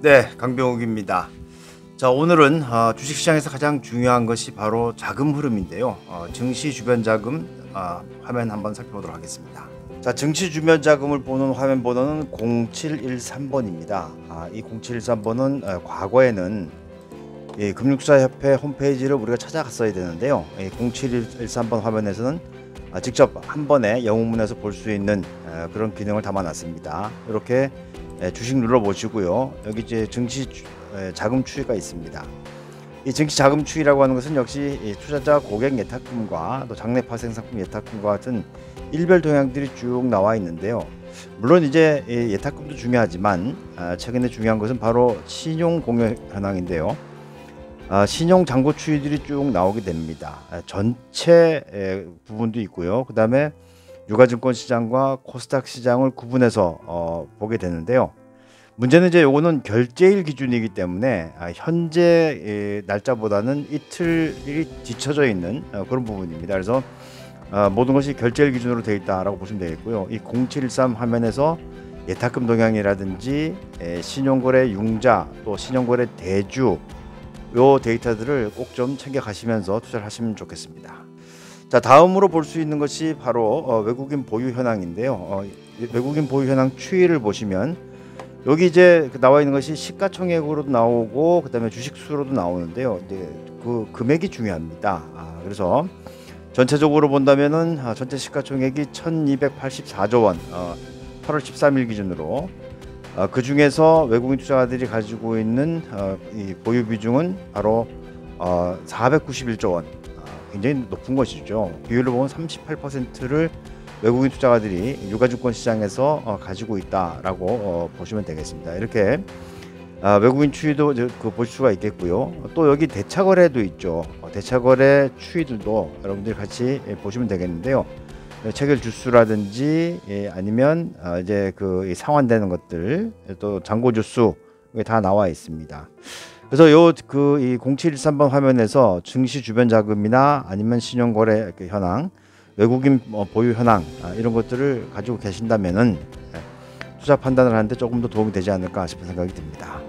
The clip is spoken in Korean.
네, 강병욱입니다. 자, 오늘은 주식시장에서 가장 중요한 것이 바로 자금 흐름인데요. 증시 주변 자금 화면 한번 살펴보도록 하겠습니다. 자, 증시 주변 자금을 보는 화면 번호는 0713번입니다. 이 0713번은 과거에는 금융투자협회 홈페이지를 우리가 찾아갔어야 되는데요. 0713번 화면에서는 직접 한 번에 영웅문에서 볼 수 있는 그런 기능을 담아놨습니다. 이렇게 주식 눌러보시고요. 여기 이제 증시 자금 추이가 있습니다. 이 증시 자금 추이라고 하는 것은 역시 투자자 고객 예탁금과 또 장내 파생 상품 예탁금과 같은 일별 동향들이 쭉 나와 있는데요. 물론 이제 예탁금도 중요하지만 최근에 중요한 것은 바로 신용 공여 현황인데요. 신용 잔고 추이들이 쭉 나오게 됩니다. 전체 부분도 있고요. 그 다음에 유가증권 시장과 코스닥 시장을 구분해서 보게 되는데요. 문제는 이제 요거는 결제일 기준이기 때문에 현재 날짜보다는 이틀이 뒤쳐져 있는 그런 부분입니다. 그래서 모든 것이 결제일 기준으로 되어 있다라고 보시면 되겠고요. 이 0713 화면에서 예탁금 동향이라든지 신용거래 융자 또 신용거래 대주 요 데이터들을 꼭 좀 챙겨 가시면서 투자를 하시면 좋겠습니다. 자, 다음으로 볼 수 있는 것이 바로 외국인 보유 현황인데요. 외국인 보유 현황 추이를 보시면 여기 이제 나와 있는 것이 시가총액으로도 나오고 그다음에 주식 수로도 나오는데요. 이제 그 금액이 중요합니다. 그래서 전체적으로 본다면은 전체 시가총액이 1,284조 원, 8월 13일 기준으로 그 중에서 외국인 투자자들이 가지고 있는 이 보유 비중은 바로 491조 원, 굉장히 높은 것이죠. 비율로 보면 38%를 외국인 투자가들이 유가증권 시장에서 가지고 있다라고 보시면 되겠습니다. 이렇게 외국인 추이도 볼 수가 있겠고요. 또 여기 대차거래도 있죠. 대차거래 추이들도 여러분들이 같이 보시면 되겠는데요. 체결 주수라든지 아니면 이제 그 상환되는 것들 또 잔고 주수 다 나와 있습니다. 그래서 이 0713번 화면에서 증시 주변 자금이나 아니면 신용거래 현황, 외국인 보유 현황 이런 것들을 가지고 계신다면은 투자 판단을 하는데 조금 더 도움이 되지 않을까 싶은 생각이 듭니다.